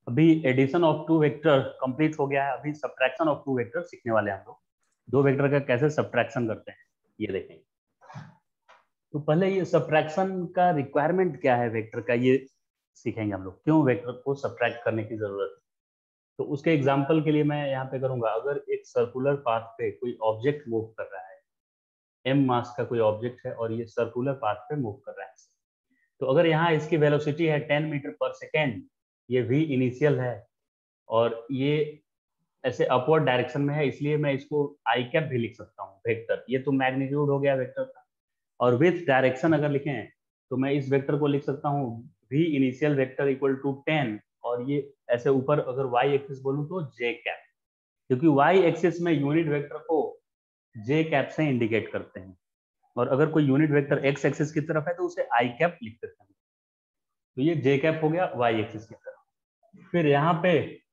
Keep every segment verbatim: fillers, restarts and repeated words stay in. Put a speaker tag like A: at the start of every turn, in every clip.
A: अभी addition of two vector complete हो गया है। अभी सब्ट्रैक्शन ऑफ टू वेक्टर सीखने वाले हैं हम लोग। दो वेक्टर का कैसे सब्ट्रैक्शन करते हैं ये देखेंगे। तो पहले ये सब्ट्रैक्शन का रिक्वायरमेंट क्या है वेक्टर का, ये सीखेंगे हम लोग। क्यों वेक्टर को सब्ट्रैक्ट करने की जरूरत है। तो उसके एग्जाम्पल के लिए मैं यहाँ पे करूंगा, अगर एक सर्कुलर पाथ पे कोई ऑब्जेक्ट मूव कर रहा है, एम मास का कोई ऑब्जेक्ट है और ये सर्कुलर पाथ पे मूव कर रहा है, तो अगर यहाँ इसकी वेलोसिटी है टेन मीटर पर सेकेंड, ये v इनिशियल है और ये ऐसे अपवर्ड डायरेक्शन में है, इसलिए मैं इसको आई कैप भी लिख सकता हूँ वेक्टर। ये तो मैग्नीट्यूड हो गया वेक्टर का। और विथ डायरेक्शन अगर लिखें तो मैं इस वेक्टर को लिख सकता हूँ v initial vector equal to ten, और ये ऐसे ऊपर अगर y एक्सिस बोलूँ तो j कैप, क्योंकि y एक्सिस में यूनिट वेक्टर को j कैप से इंडिकेट करते हैं, और अगर कोई यूनिट वेक्टर x एक्सिस की तरफ है तो उसे i कैप लिख देते हैं। तो ये j कैप हो गया y एक्सिस की तरफ। फिर यहाँ पे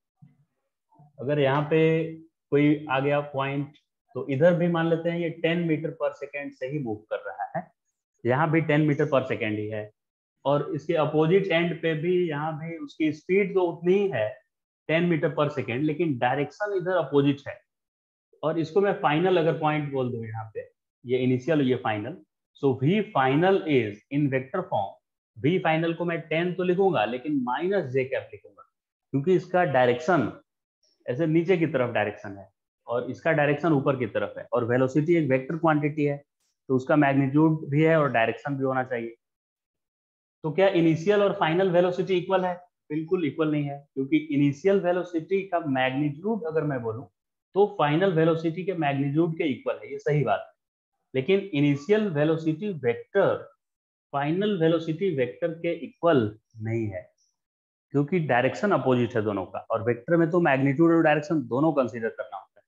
A: अगर यहाँ पे कोई आ गया पॉइंट, तो इधर भी मान लेते हैं ये टेन मीटर पर सेकेंड से ही मूव कर रहा है, यहाँ भी टेन मीटर पर सेकेंड ही है, और इसके अपोजिट एंड पे भी यहाँ भी उसकी स्पीड तो उतनी ही है टेन मीटर पर सेकेंड, लेकिन डायरेक्शन इधर अपोजिट है। और इसको मैं फाइनल अगर पॉइंट बोल दूं यहाँ पे, ये इनिशियल ये final, so V final is in vector form, V final को मैं टेन तो लिखूंगा लेकिन माइनस जे कैप लिखूंगा, क्योंकि इसका डायरेक्शन ऐसे नीचे की तरफ डायरेक्शन है और इसका डायरेक्शन ऊपर की तरफ है, और वेलोसिटी एक वेक्टर क्वांटिटी है तो उसका मैग्नीट्यूड भी है और डायरेक्शन भी होना चाहिए। तो क्या इनिशियल और फाइनल वेलोसिटी इक्वल है? बिल्कुल इक्वल नहीं है, क्योंकि इनिशियल वेलोसिटी का मैग्नीट्यूड अगर मैं बोलूं तो फाइनल वेलोसिटी के मैग्नीट्यूड के इक्वल है, ये सही बात है। लेकिन initial velocity vector final velocity vector के इक्वल नहीं है, क्योंकि डायरेक्शन अपोजिट है दोनों का, और वेक्टर में तो मैग्नीट्यूड और डायरेक्शन दोनों कंसीडर करना होता है।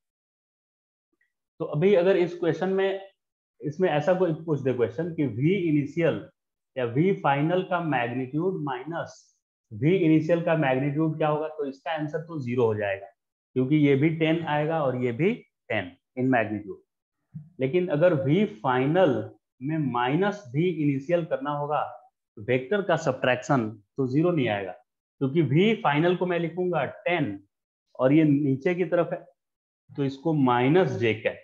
A: तो अभी अगर इस क्वेश्चन में इसमें ऐसा कोई पूछ दे क्वेश्चन कि v इनिशियल या v फाइनल का मैग्नीट्यूड माइनस v इनिशियल का मैग्नीट्यूड क्या होगा, तो इसका आंसर तो जीरो हो जाएगा, क्योंकि ये भी टेन आएगा और ये भी टेन इन मैग्नीट्यूड। लेकिन अगर v फाइनल में माइनस v इनिशियल करना होगा तो वेक्टर का सब्ट्रैक्शन तो जीरो नहीं आएगा, क्योंकि v फाइनल को मैं लिखूंगा टेन और ये नीचे की तरफ है, तो इसको minus J cap,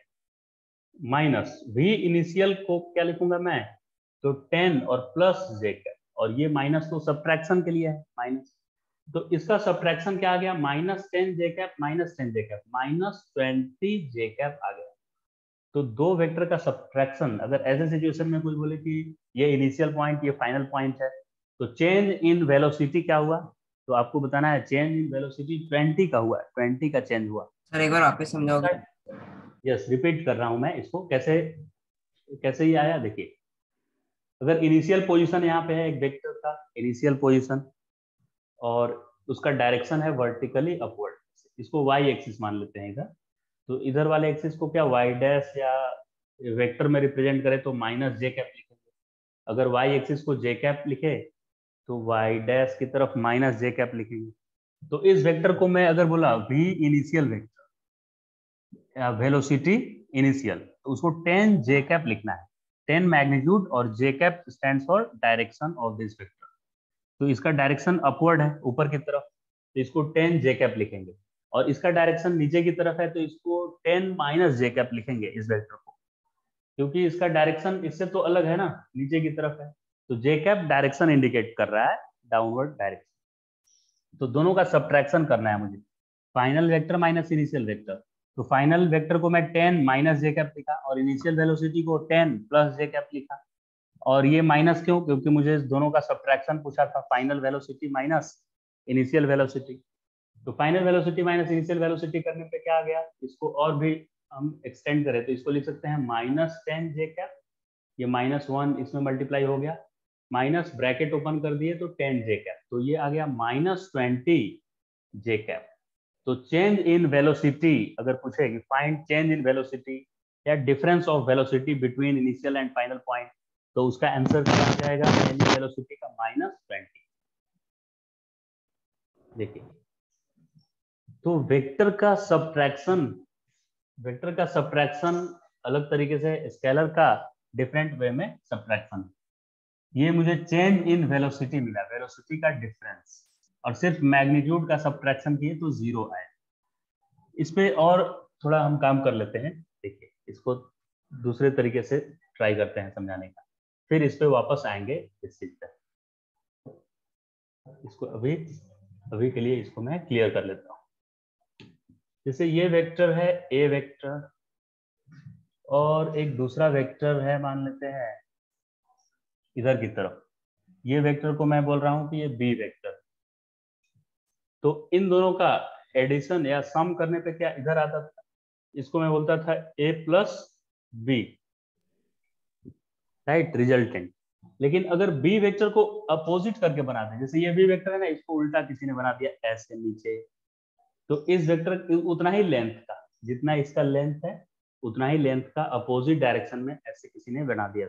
A: minus v initial को क्या लिखूंगा मैं, तो टेन और प्लस जे कैप, और ये माइनस तो सब्ट्रैक्शन के लिए है माइनस, तो इसका सब्ट्रैक्शन क्या आ गया, minus ten J cap minus ten J cap minus twenty J cap आ गया। तो दो वेक्टर का सब्ट्रैक्शन अगर ऐसे सिचुएशन में कोई बोले कि ये इनिशियल पॉइंट ये फाइनल पॉइंट है, तो चेंज इन वेलोसिटी क्या हुआ, तो आपको बताना है चेंज इन वेलोसिटी ट्वेंटी का हुआ, ट्वेंटी का चेंज हुआ।
B: सर एक बार वापस समझाओगे?
A: यस, रिपीट कर रहा हूं मैं इसको, कैसे कैसे ही आया देखिए। अगर इनिशियल पोजीशन यहाँ पे है एक वेक्टर का इनिशियल पोजीशन, और उसका डायरेक्शन है वर्टिकली अपवर्ड, इसको वाई एक्सिस मान लेते हैं इधर, तो इधर वाले एक्सिस को क्या वाई डैश या वेक्टर में रिप्रेजेंट करें तो माइनस जे कैप लिखेंगे। अगर वाई एक्सिस को जे कैप लिखे तो वाई डैश की तरफ माइनस जे कैप लिखेंगे। तो इस वेक्टर को मैं अगर बोला V initial vector, velocity initial, तो उसको टेन जे कैप लिखना है, टेन मैग्नीट्यूड और J cap stands for direction of this vector. तो इसका डायरेक्शन अपवर्ड है ऊपर की तरफ, तो इसको टेन जे कैप लिखेंगे, और इसका डायरेक्शन नीचे की तरफ है तो इसको टेन माइनस जे कैप लिखेंगे इस वेक्टर को, क्योंकि इसका डायरेक्शन इससे तो अलग है ना, नीचे की तरफ है, तो जे कैप डायरेक्शन इंडिकेट कर रहा है डाउनवर्ड डायरेक्शन। तो दोनों का सब्ट्रैक्शन करना है मुझे, final vector minus initial vector. तो फाइनल वेक्टर को मैं टेन माइनस जे कैप लिखा और इनिशियल वेलोसिटी को टेन प्लस जे कैप लिखा। और ये माइनस क्यों, क्योंकि मुझे इस दोनों का सब्ट्रैक्शन पूछा था, final velocity minus initial velocity. तो final velocity minus initial velocity करने पे क्या आ गया, इसको और भी हम एक्सटेंड करें तो इसको लिख सकते हैं माइनस टेन जे कैप, ये माइनस वन इसमें मल्टीप्लाई हो गया, माइनस ब्रैकेट ओपन कर दिए तो टेन जे कैप, तो ये आ गया माइनस ट्वेंटी जे कैप। तो चेंज इन वेलोसिटी अगर पूछे कि फाइंड चेंज इन वेलोसिटी या difference of velocity between initial and final point, तो उसका आंसर क्या आ जाएगा, चेंज इन वेलोसिटी का माइनस ट्वेंटी। देखिए, तो वेक्टर का सब्ट्रैक्शन, वेक्टर का सब्ट्रैक्शन अलग तरीके से, स्केलर का डिफरेंट वे में सब्ट्रैक्शन। ये मुझे चेंज इन वेलोसिटी मिला, वेलोसिटी का डिफरेंस, और सिर्फ मैग्नीट्यूड का सब्ट्रैक्शन किए तो जीरो आए। इस पे और थोड़ा हम काम कर लेते हैं। देखिए इसको दूसरे तरीके से ट्राई करते हैं समझाने का, फिर इस पे वापस आएंगे इस चीज पे। इसको अभी अभी के लिए इसको मैं क्लियर कर लेता हूँ। जैसे ये वेक्टर है ए वेक्टर, और एक दूसरा वेक्टर है मान लेते हैं इधर की तरफ, ये वेक्टर को मैं बोल रहा हूं कि ये बी वेक्टर। तो इन दोनों का एडिशन या सम करने पे क्या इधर आता था, इसको मैं बोलता था A plus B, right, resultant. लेकिन अगर बी वेक्टर को अपोजिट करके बनाते हैं, जैसे ये बी वेक्टर है ना, इसको उल्टा किसी ने बना दिया ऐसे नीचे, तो इस वेक्टर उतना ही लेंथ का, जितना इसका लेंथ है उतना ही लेंथ का अपोजिट डायरेक्शन में ऐसे किसी ने बना दिया।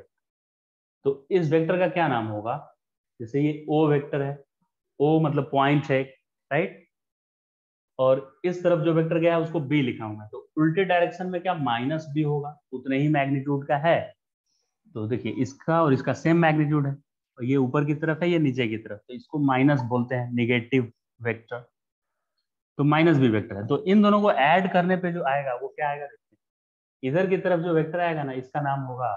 A: तो इस वेक्टर का क्या नाम होगा, जैसे ये ओ वेक्टर है, ओ मतलब पॉइंट है, राइट, और इस तरफ जो वेक्टर गया है उसको बी लिखा हूं मैं, तो उल्टे डायरेक्शन में क्या माइनस बी होगा, उतने ही मैग्नीट्यूड का है। तो देखिए इसका और इसका सेम मैग्नीट्यूड है, और ये ऊपर की तरफ है ये नीचे की तरफ, तो इसको माइनस बोलते हैं, निगेटिव वेक्टर। तो माइनस बी वेक्टर है। तो इन दोनों को ऐड करने पे जो आएगा वो क्या आएगा, देखिए इधर की तरफ जो वेक्टर आएगा ना, इसका नाम होगा,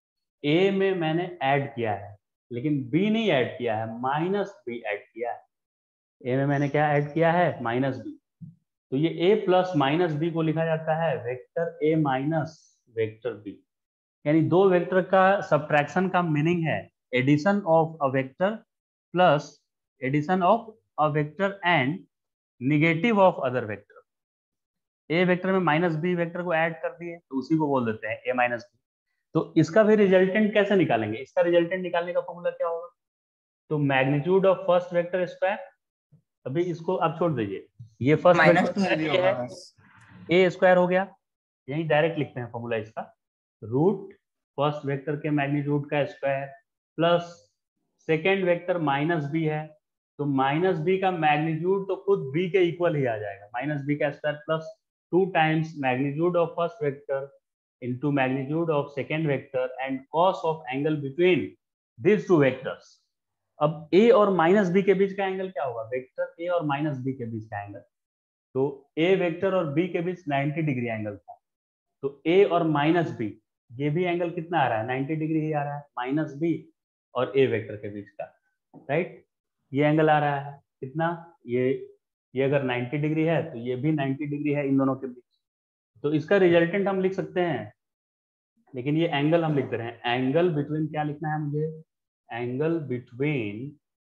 A: ए में मैंने ऐड किया है लेकिन बी नहीं ऐड किया है, माइनस बी ऐड किया है। ए में मैंने क्या ऐड किया है, माइनस बी। तो ये ए प्लस माइनस बी को लिखा जाता है vector A minus vector B. यानी दो वेक्टर का सब्ट्रैक्शन का मीनिंग है addition of a vector plus addition of a vector and negative of other vector. A vector में माइनस बी वेक्टर को ऐड कर दिए तो उसी को बोल देते हैं ए माइनस बी। तो इसका भी रिजल्टेंट कैसे निकालेंगे, इसका रिजल्टेंट निकालने का फॉर्मूला क्या होगा, तो magnitude of first vector square, अभी इसको आप छोड़ दीजिए, ये first
B: minus two
A: vector
B: A भी
A: ये
B: होगा
A: है,
B: बस।
A: ए स्क्वायर हो गया, यही डायरेक्ट लिखते हैं फॉर्मूला इसका, रूट फर्स्ट वेक्टर के मैग्नीट्यूड का square plus second vector minus B है, तो माइनस बी का मैग्नीट्यूड तो खुद बी के इक्वल ही आ जाएगा, माइनस बी का square plus two times magnitude of first vector into magnitude of second vector and cos of angle between these two vectors। अब a और माइनस बी के बीच का एंगल क्या होगा, वेक्टर a और माइनस बी के बीच का एंगल, तो a वेक्टर और b के बीच नाइंटी डिग्री एंगल था, तो a और माइनस b ये भी एंगल कितना आ रहा है, नाइंटी डिग्री ही आ रहा है, माइनस b और a वेक्टर के बीच का, राइट, ये एंगल आ रहा है कितना, ये ये अगर नाइंटी डिग्री है तो ये भी नाइंटी डिग्री है इन दोनों के बीच। तो इसका रिजल्टेंट हम लिख सकते हैं, लेकिन ये एंगल हम लिख दे रहे हैं, एंगल बिटवीन क्या लिखना है मुझे, angle between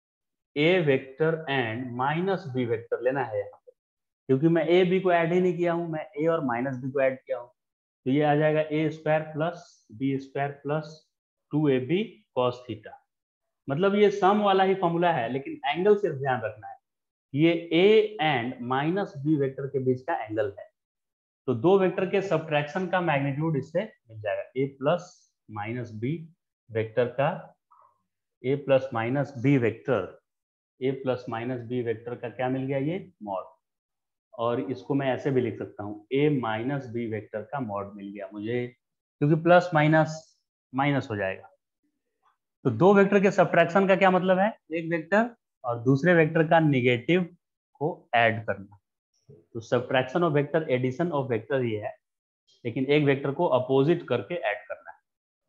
A: A vector and minus B vector लेना है यहाँ पे, क्योंकि मैं ए बी को ऐड ही नहीं किया हूँ, मैं ए और माइनस बी को ऐड किया हूँ। तो ये आ जाएगा A square plus B square plus two A B cos theta. मतलब ये सम वाला ही फॉर्मूला है, लेकिन एंगल सिर्फ ध्यान रखना है, ये A and minus B vector के बीच का एंगल है। तो दो वेक्टर के सब्ट्रैक्शन का मैग्नीट्यूड इससे मिल जाएगा, A plus minus B vector का, A plus minus B vector, A plus minus B vector का क्या मिल गया, ये मॉड। और इसको मैं ऐसे भी लिख सकता हूँ, ए माइनस बी वेक्टर का मॉड मिल गया मुझे, क्योंकि प्लस माइनस माइनस हो जाएगा। तो दो वेक्टर के सब्ट्रैक्शन का क्या मतलब है, एक वेक्टर और दूसरे वेक्टर का निगेटिव को ऐड करना। तो subtraction of vector addition of vector ही है, लेकिन एक वेक्टर को अपोजिट करके ऐड करना है।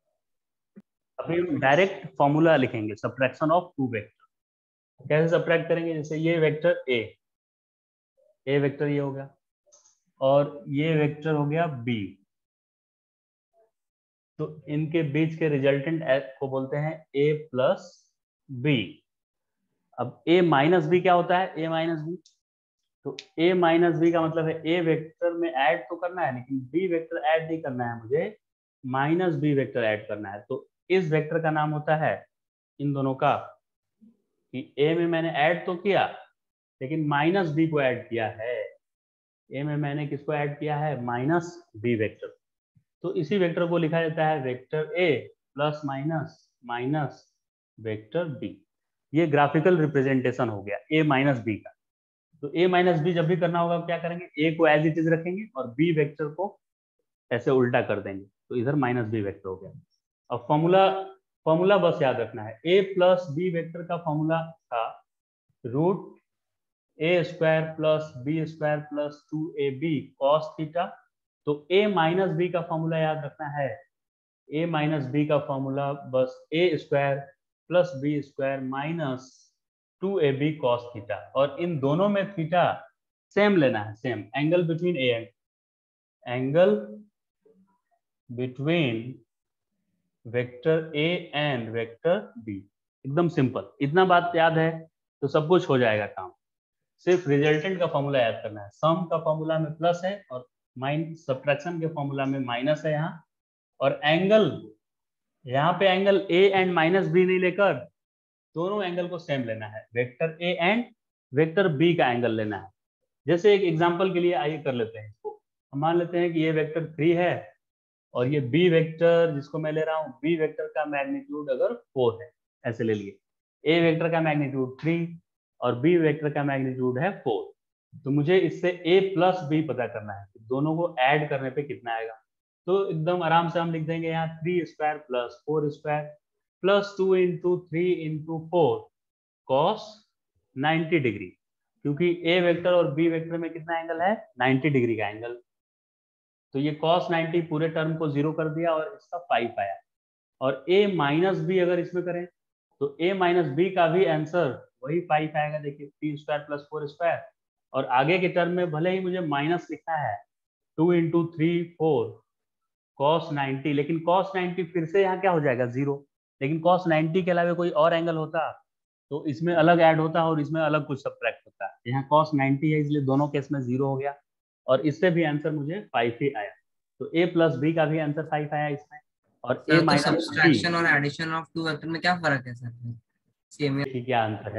A: अभी हम डायरेक्ट फॉर्मूला लिखेंगे सब्ट्रैक्शन ऑफ टू वेक्टर। कैसे सब्ट्रैक्ट करेंगे, जैसे ये वेक्टर ए ए वेक्टर ये हो गया और ये वेक्टर हो गया बी, तो इनके बीच के रिजल्टेंट को बोलते हैं ए प्लस बी। अब ए माइनस बी क्या होता है, ए माइनस बी, तो ए माइनस बी का मतलब है ए वेक्टर में ऐड तो करना है, लेकिन बी वेक्टर ऐड नहीं करना है मुझे, माइनस बी वेक्टर ऐड करना है। तो इस वेक्टर का नाम होता है इन दोनों का, कि ए में मैंने ऐड तो किया लेकिन माइनस बी को ऐड किया है, ए में मैंने किसको ऐड किया है, माइनस बी वेक्टर। तो इसी वेक्टर को लिखा जाता है vector A plus minus minus vector B. ये ग्राफिकल रिप्रेजेंटेशन हो गया ए माइनस बी का। तो ए माइनस बी जब भी करना होगा क्या करेंगे, ए को एज इट इज रखेंगे और बी वेक्टर को ऐसे उल्टा कर देंगे, तो इधर माइनस बी वेक्टर हो गया। अब फॉर्मूला फॉर्मूला बस याद रखना है, ए प्लस बी वेक्टर का फॉर्मूला था root A square plus B square plus two A B cos theta. तो ए माइनस बी का फॉर्मूला याद रखना है, ए माइनस बी का फॉर्मूला बस A square plus B square minus two A B cos theta, और इन दोनों में थीटा सेम लेना है, same angle between A and angle between vector A and vector B. एकदम सिंपल, इतना बात याद है तो सब कुछ हो जाएगा काम। सिर्फ रिजल्टेंट का फॉर्मूला याद करना है, सम का फॉर्मूला में प्लस है और माइन सब्ट्रैक्शन के फॉर्मूला में माइनस है यहाँ, और एंगल यहाँ पे angle A and minus B नहीं लेकर दोनों एंगल को सेम लेना है, vector A and vector B का एंगल लेना है। जैसे एक एग्जांपल के लिए आइए कर लेते हैं इसको, हम मान लेते हैं कि ये वेक्टर थ्री है और ये बी वेक्टर जिसको मैं ले रहा हूँ, बी वेक्टर का मैग्नीट्यूड अगर फोर है, ऐसे ले लिए, ए वेक्टर का मैग्नीट्यूड थ्री और बी वेक्टर का मैग्नीट्यूड है फोर। तो मुझे इससे ए प्लस बी पता करना है, दोनों को ऐड करने पे कितना आएगा। तो एकदम आराम से हम लिख देंगे यहाँ three square plus four square plus two into three into four cos ninety degree, क्योंकि ए वेक्टर और बी वेक्टर में कितना एंगल है, नाइन्टी डिग्री का एंगल। तो ये cos नाइन्टी पूरे टर्म को जीरो कर दिया और इसका फाइव आया। और a माइनस बी अगर इसमें करें तो a माइनस बी का भी आंसर वही फाइव आएगा। देखिए three square plus four square, और आगे के टर्म में भले ही मुझे माइनस लिखना है two into three four cos ninety, लेकिन cos नाइन्टी फिर से यहाँ क्या हो जाएगा, जीरो। लेकिन cos नाइन्टी के अलावा कोई और एंगल होता तो इसमें अलग ऐड होता और इसमें अलग कुछ सब्ट्रैक्ट होता। यहाँ cos नाइन्टी है इसलिए दोनों केस में जीरो हो गया, और इससे भी आंसर मुझे फाइव ही आया। तो a प्लस बी का भी आंसर फाइव आया इसमें, और a
B: सर तो
A: माइनस
B: सब्सट्रैक्शन और एडिशन ऑफ टू वेक्टर में क्या फर्क है सर, सेम
A: बी क्या आंसर है।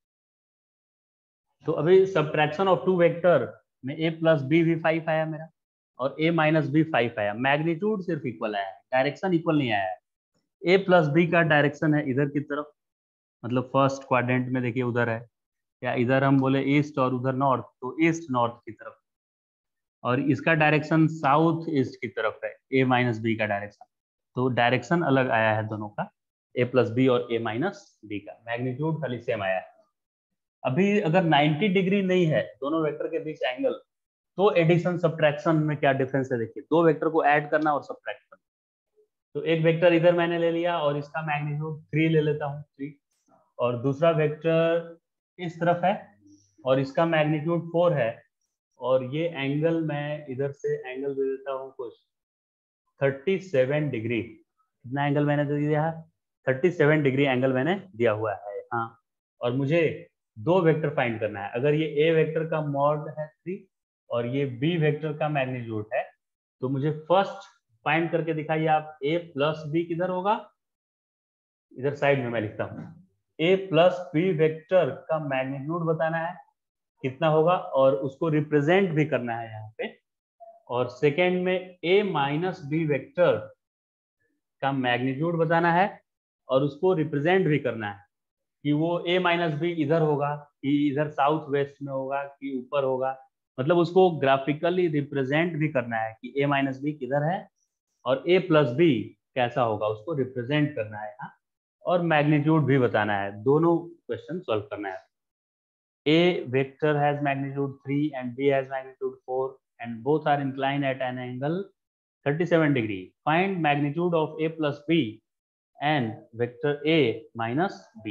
A: तो अभी सब्ट्रैक्शन ऑफ टू वेक्टर में a प्लस बी भी फाइव आया मेरा, और a माइनस बी फाइव आया। मैग्नीट्यूड सिर्फ इक्वल आया है, डायरेक्शन इक्वल नहीं आया है। a प्लस बी का डायरेक्शन है इधर की तरफ, मतलब फर्स्ट क्वाड्रेंट में देखिए उधर है, या इधर हम बोले ईस्ट और उधर नॉर्थ, तो ईस्ट नॉर्थ की तरफ, और इसका डायरेक्शन साउथ ईस्ट की तरफ है, a माइनस बी का डायरेक्शन। तो डायरेक्शन अलग आया है दोनों का, a प्लस बी और a माइनस बी का, मैग्नीट्यूड खाली सेम आया है। अभी अगर नाइन्टी डिग्री नहीं है दोनों वेक्टर के बीच एंगल, तो एडिशन सब्ट्रैक्शन में क्या डिफरेंस है, देखिए दो वेक्टर को ऐड करना और सब्ट्रैक्ट करना। तो एक वेक्टर इधर मैंने ले लिया और इसका मैग्नीट्यूड थ्री ले लेता हूँ, थ्री, और दूसरा वेक्टर इस तरफ है और इसका मैग्नीट्यूड फोर है, और ये एंगल मैं इधर से एंगल दे देता हूँ कुछ थर्टी सेवन डिग्री। कितना एंगल मैंने दे दिया है, थर्टी सेवन डिग्री एंगल मैंने दिया हुआ है। हाँ, और मुझे दो वेक्टर फाइंड करना है। अगर ये ए वेक्टर का मॉड है थ्री और ये बी वेक्टर का मैग्नीट्यूड है, तो मुझे फर्स्ट फाइंड करके दिखाइए आप, ए प्लस बी किधर होगा, इधर साइड में मैं लिखता हूँ, ए प्लस बी वेक्टर का मैग्नीट्यूड बताना है कितना होगा, और उसको रिप्रेजेंट भी करना है यहाँ पे। और सेकेंड में a माइनस बी वेक्टर का मैग्नीट्यूड बताना है और उसको रिप्रेजेंट भी करना है कि वो a माइनस बी इधर होगा कि इधर साउथ वेस्ट में होगा कि ऊपर होगा, मतलब उसको ग्राफिकली रिप्रेजेंट भी करना है कि a माइनस बी किधर है और a प्लस बी कैसा होगा, उसको रिप्रेजेंट करना है यहाँ, और मैग्नीट्यूड भी बताना है। दोनों क्वेश्चन सॉल्व करना है। A vector has magnitude three and B has magnitude four and both are inclined at an angle thirty-seven degree. Find magnitude of A plus B and vector A minus B.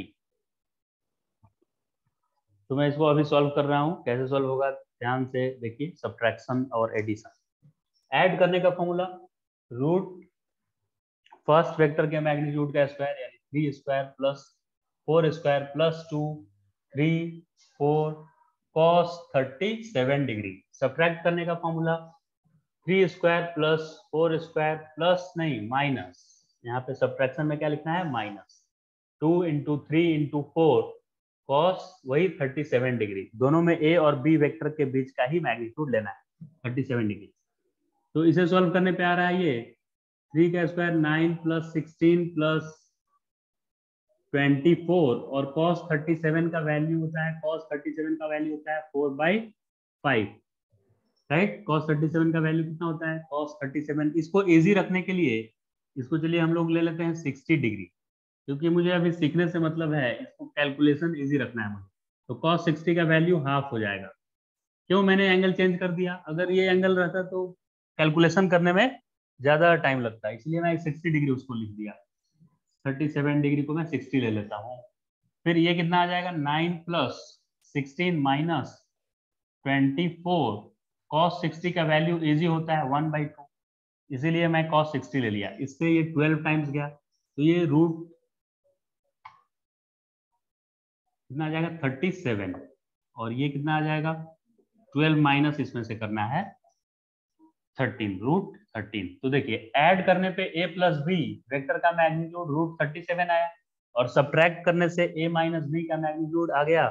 A: तो मैं इसको अभी solve कर रहा हूँ, कैसे solve होगा ध्यान से देखिए। सब्ट्रैक्शन और एडिशन, ऐड करने का फॉर्मूला रूट फर्स्ट वेक्टर के मैग्नीट्यूड का स्क्वायर यानी three square plus four square plus two three four cos thirty seven degree. Subtract करने का formula three square plus four square plus नहीं माइनस, यहाँ पे सब्ट्रैक्शन में क्या लिखना है, minus two into three into four cos वही थर्टी सेवन डिग्री। दोनों में ए और बी वेक्टर के बीच का ही मैग्नीट्यूड लेना है, थर्टी सेवन डिग्री। तो इसे सॉल्व करने पे आ रहा है ये थ्री का square nine plus sixteen plus twenty four, और cos थर्टी सेवन का वैल्यू होता है, cos थर्टी सेवन का वैल्यू होता है four by five, right. cos thirty seven का वैल्यू कितना होता है, cos थर्टी सेवन। इसको इजी रखने के लिए इसको चलिए हम लोग ले लेते हैं सिक्सटी डिग्री, क्योंकि मुझे अभी सीखने से मतलब है, इसको कैलकुलेशन इजी रखना है मुझे। तो cos सिक्सटी का वैल्यू हाफ हो जाएगा। क्यों मैंने एंगल चेंज कर दिया? अगर ये एंगल रहता तो कैलकुलेशन करने में ज्यादा टाइम लगता है, इसलिए मैं सिक्सटी डिग्री उसको लिख दिया। थर्टी सेवन डिग्री को मैं सिक्सटी ले लेता हूँ। फिर ये कितना आ जाएगा? Nine plus sixteen minus twenty four. Cos sixty का वैल्यू इजी होता है वन बाई टू, इसीलिए मैं कॉस सिक्सटी ले लिया। इससे ये ट्वेल्व टाइम्स गया, तो ये रूट कितना आ जाएगा? Thirty seven. और ये कितना आ जाएगा? ट्वेल्व माइनस इसमें से करना है थर्टीन, रूट थर्टीन। तो देखिए ऐड करने पे a प्लस बी वेक्टर का मैग्नीट्यूड रूट थर्टी सेवन आया, और सब्ट्रैक्ट करने से a माइनस बी का मैग्नीट्यूड आ गया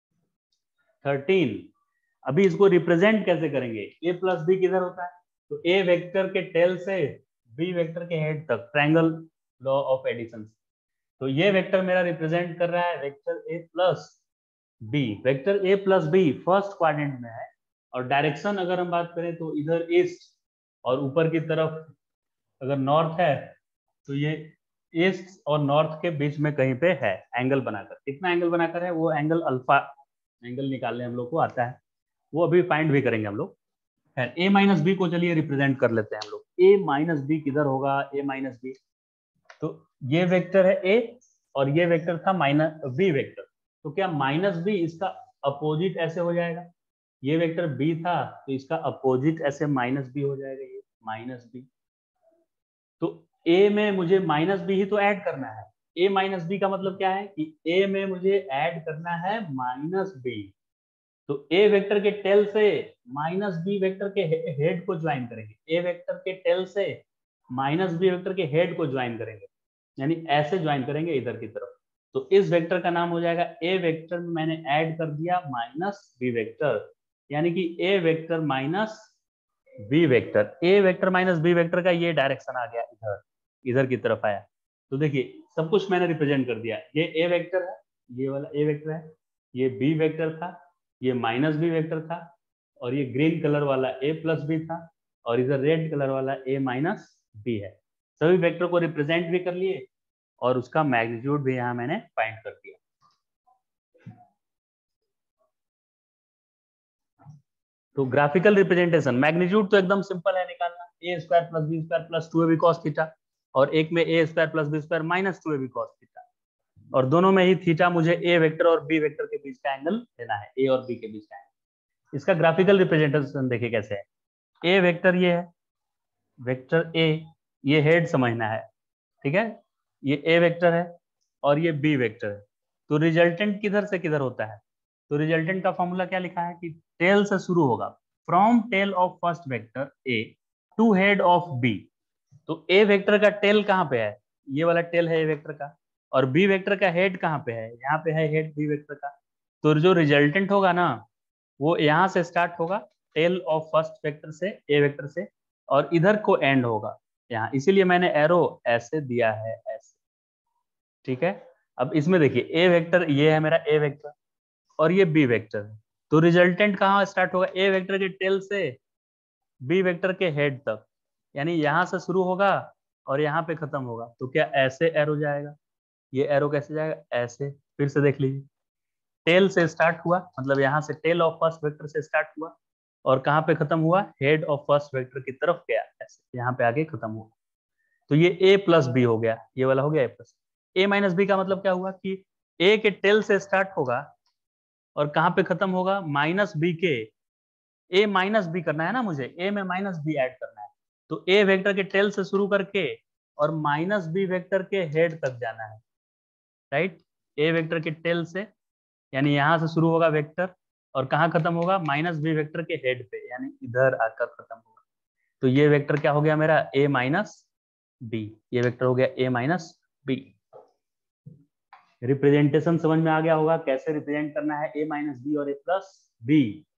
A: थर्टीन। अभी इसको रिप्रेजेंट कैसे करेंगे? a प्लस बी किधर होता है? तो a वेक्टर के टेल से b वेक्टर के हेड तक, ट्रायंगल लॉ ऑफ एडिशन। तो ये वेक्टर मेरा रिप्रेजेंट कर रहा है vector a plus B. Vector a plus B first quadrant में है, और डायरेक्शन अगर हम बात करें तो इधर ईस्ट, और ऊपर की तरफ अगर नॉर्थ है तो ये ईस्ट और नॉर्थ के बीच में कहीं पे है एंगल बनाकर। कितना एंगल बनाकर है? वो एंगल अल्फा एंगल निकालने हम लोग को आता है, वो अभी फाइंड भी करेंगे हम लोग। खैर ए माइनस बी को चलिए रिप्रेजेंट कर लेते हैं हम लोग। ए माइनस बी किधर होगा? ए माइनस बी, तो ये वेक्टर है ए, और ये वेक्टर था माइनस बी वेक्टर। तो क्या माइनस बी इसका अपोजिट ऐसे हो जाएगा? ये वेक्टर बी था तो इसका अपोजिट ऐसे माइनस बी हो जाएगा, ये माइनस बी। तो ए में मुझे माइनस बी ही तो ऐड करना है। ए माइनस बी का मतलब क्या है कि ए में मुझे ऐड करना है माइनस बी। तो ए वेक्टर के टेल से माइनस बी वेक्टर के हेड को ज्वाइन करेंगे, ए वेक्टर के टेल से माइनस बी वेक्टर के हेड को ज्वाइन करेंगे, यानी ऐसे ज्वाइन करेंगे इधर की तरफ। तो इस वेक्टर का नाम हो जाएगा ए वेक्टर में मैंने ऐड कर दिया माइनस बी वेक्टर, यानी कि A vector minus B vector. A vector minus B vector का ये डायरेक्शन आ गया, इधर इधर की तरफ आया। तो देखिए सब कुछ मैंने रिप्रेजेंट कर दिया। ये ए वेक्टर है, ये वाला ए वेक्टर है, ये बी वेक्टर था, ये माइनस बी वेक्टर था, और ये ग्रीन कलर वाला ए प्लस बी था, और इधर रेड कलर वाला ए माइनस बी है। सभी वेक्टर को रिप्रेजेंट भी कर लिए, और उसका मैग्नीट्यूड भी यहाँ मैंने फाइंड कर दिया। तो ग्राफिकल रिप्रेजेंटेशन, मैग्नीट्यूड तो एकदम सिंपल है निकालना, A square plus B square plus two A B cos theta, और एक में A square plus B square minus two A B cos theta, और दोनों में ही थीटा मुझे ए वेक्टर और बी वेक्टर के बीच का एंगल लेना है, ए और बी के बीच का एंगल। इसका ग्राफिकल रिप्रेजेंटेशन देखिए कैसे है। ए वेक्टर ये है, वेक्टर ए, ये हेड समझना है, ठीक है, ये ए वेक्टर है और ये बी वेक्टर है। तो रिजल्टेंट किधर से किधर होता है? तो रिजल्टेंट का फॉर्मूला क्या लिखा है कि टेल से शुरू होगा, from tail of first vector A to head of B. तो ए वेक्टर का टेल कहाँ पे है? ये वाला टेल है ए वेक्टर का, और बी वेक्टर का हेड कहाँ पे है? यहाँ पे है हेड बी वेक्टर का। तो जो रिजल्टेंट होगा ना, वो यहाँ से स्टार्ट होगा टेल ऑफ फर्स्ट वेक्टर से, ए वेक्टर से, और इधर को एंड होगा यहाँ, इसीलिए मैंने एरो ऐसे दिया है, ऐसे, ठीक है। अब इसमें देखिए ए वेक्टर ये है मेरा ए वेक्टर, और ये बी वेक्टर है। तो रिजल्टेंट कहाँ स्टार्ट होगा? ए वेक्टर के टेल से बी वेक्टर के हेड तक, यानी यहां से शुरू होगा और यहाँ पे खत्म होगा। तो क्या ऐसे एरो जाएगा? ये एरो कैसे जाएगा? ऐसे। फिर से देख लीजिए, टेल से स्टार्ट हुआ, मतलब यहाँ से टेल ऑफ फर्स्ट वेक्टर से स्टार्ट हुआ, और कहाँ पे खत्म हुआ? हेड ऑफ फर्स्ट वेक्टर की तरफ गया, ऐसे यहाँ पे आके खत्म हुआ। तो ये a प्लस बी हो गया, ये वाला हो गया a plus. A minus B का मतलब क्या हुआ कि a के टेल से स्टार्ट होगा और कहाँ पे खत्म होगा? माइनस बी के, a माइनस बी करना है ना मुझे, a में माइनस बी ऐड करना है। तो a वेक्टर के टेल से शुरू करके और माइनस बी वेक्टर के हेड तक जाना है, राइट। a वेक्टर के टेल से, यानी यहां से शुरू होगा वेक्टर, और कहाँ खत्म होगा? माइनस बी वेक्टर के हेड पे, यानी इधर आकर खत्म होगा। तो ये वेक्टर क्या हो गया मेरा? a माइनस बी, ये वेक्टर हो गया a माइनस बी। रिप्रेजेंटेशन समझ में आ गया होगा कैसे रिप्रेजेंट करना है a माइनस बी और a प्लस बी।